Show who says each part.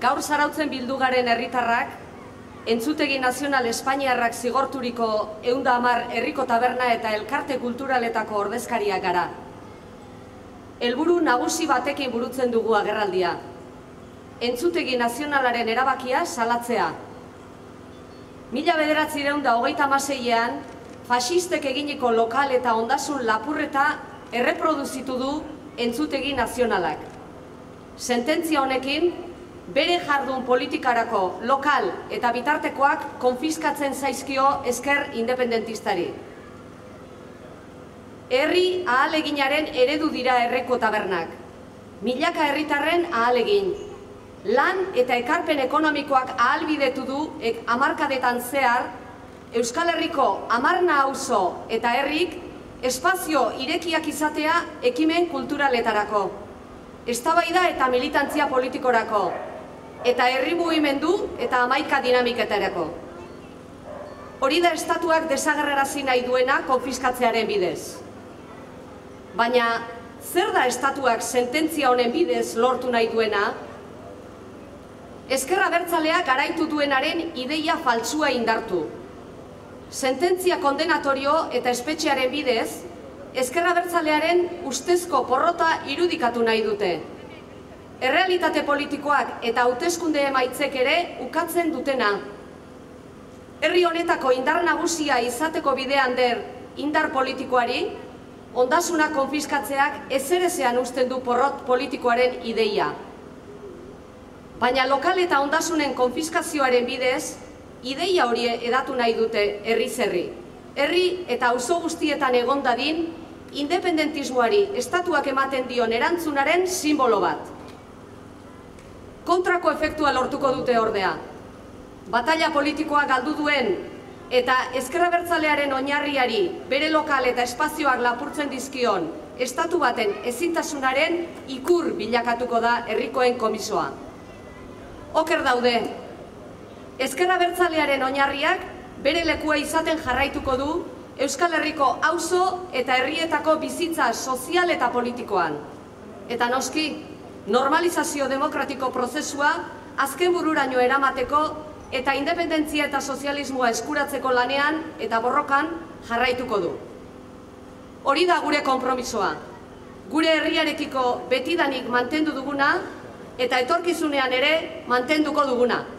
Speaker 1: Gaur Zarautzen bildu garen herritarrak, Entzutegi Nazional Espainiarrak zigorturiko 110 herriko taberna eta elkarte kulturaletako ordezkariak gara. Helburu nagusi batekin burutzen dugu agerraldia. Entzutegi Nazionalaren erabakia salatzea. 1926ean, faxistek eginiko lokal eta ondasun lapurreta erreproduzitu du Entzutegi Nazionalak. Sententzia honekin, bere jardun politikarako lokal eta bitartekoak konfiskatzen zaizkio ezker independentistari. Herri ahaleginaren eredu dira herriko tabernak. Milaka herritarren ahalegin. Lan eta ekarpen ekonomikoak ahalbidetu du hamarkadetan zehar, Euskal Herriko 10 auzo eta herrik espazio irekiak izatea ekimen kulturaletarako, eztabaida eta militantzia politikorako, eta herri mugimendu eta 11 dinamiketarako. Hori da estatuak desagerrarazi nahi duena konfiskatzearen bidez. Baina, zer da estatuak sententzia honen bidez lortu nahi duena? Ezker Abertzalea garaitu duenaren ideia faltsua indartu. Sententzia kondenatorio eta espetxearen bidez, Ezker Abertzalearen ustezko porrota irudikatu nahi dute. Errealitate politikoak eta hauteskunde emaitzek ere ukatzen dutena. Herri honetako indar nagusia izateko bidean der indar politikoari, ondasuna konfiskatzeak ezerezean uzten du porrot politikoaren ideia. Baina lokal eta ondasunen konfiskazioaren bidez, ideia hori edatu nahi dute herriz herri. Herri eta auzo guztietan egon dadin, independentismoari estatuak ematen dion erantzunaren sinbolo bat. Kontrako efektua lortuko dute ordea. Batalla politikoa galdu duen eta Ezker Abertzalearen oinarriari bere lokal eta espazioak lapurtzen dizkion estatu baten ezintasunaren ikur bilakatuko da herrikoen komisoa. Oker daude. Ezker Abertzalearen oinarriak bere lekua izaten jarraituko du Euskal Herriko auzo eta herrietako bizitza sozial eta politikoan. Eta noski, normalizazio demokratiko prozesua azken bururaino eramateko eta independentzia eta sozialismoa eskuratzeko lanean eta borrokan jarraituko du. Hori da gure konpromisoa. Gure herriarekiko betidanik mantendu duguna eta etorkizunean ere mantenduko duguna.